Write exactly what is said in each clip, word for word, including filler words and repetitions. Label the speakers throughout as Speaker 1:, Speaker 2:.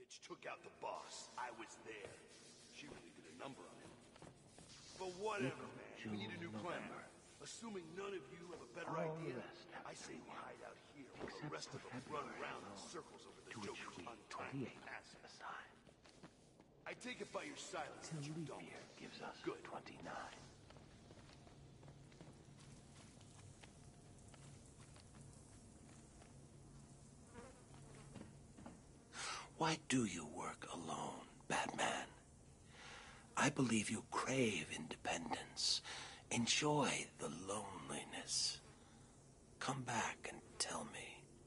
Speaker 1: bitch took out the boss. I was there. She really did a number on him. But whatever, man.
Speaker 2: June,
Speaker 1: we need a new plan.
Speaker 2: November.
Speaker 1: Assuming none of you have a better
Speaker 2: All
Speaker 1: idea,
Speaker 2: the rest
Speaker 1: I say we hide out here while the
Speaker 2: except
Speaker 1: rest
Speaker 2: for
Speaker 1: of them run
Speaker 2: February
Speaker 1: around in
Speaker 2: alone,
Speaker 1: circles over the
Speaker 2: to which
Speaker 1: Joker's
Speaker 2: we
Speaker 1: untimely
Speaker 2: twenty-eight
Speaker 1: passing.
Speaker 2: assign.
Speaker 1: I take it by your silence
Speaker 2: Till
Speaker 1: that you
Speaker 2: leap
Speaker 1: don't.
Speaker 2: year gives us
Speaker 1: Good.
Speaker 2: twenty-nine. Why do you work alone, Batman? I believe you crave independence. Enjoy the loneliness. Come back and tell me.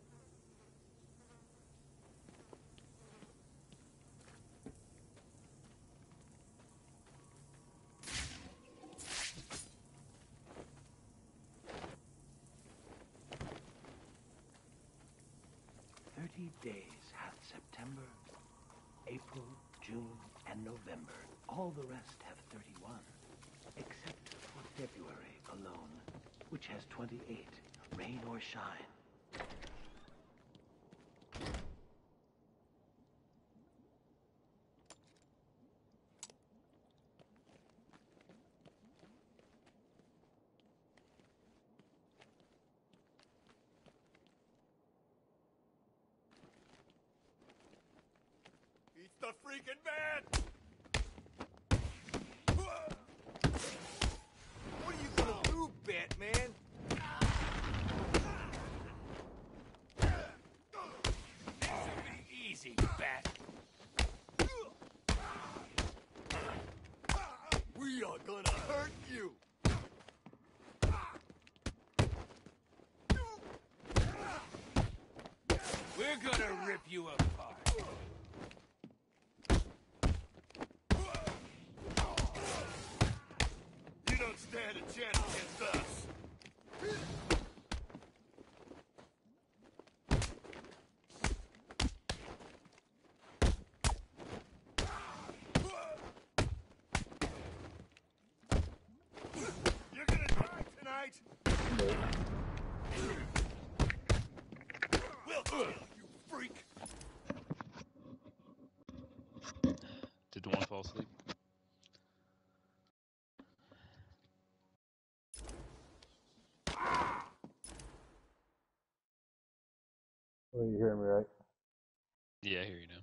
Speaker 2: Thirty days hath September, April, June, and November. All the rest have thirty-one, except for February alone, which has twenty-eight, rain or shine.
Speaker 1: It's the freaking man! What are you gonna do, Batman? This'll be easy, Bat. We are gonna hurt you! We're gonna rip you apart. You don't stand a chance against us. You're gonna die tonight. We'll kill you, freak.
Speaker 3: Did the one fall asleep?
Speaker 4: Well, you hear me, right?
Speaker 3: Yeah, I hear you now.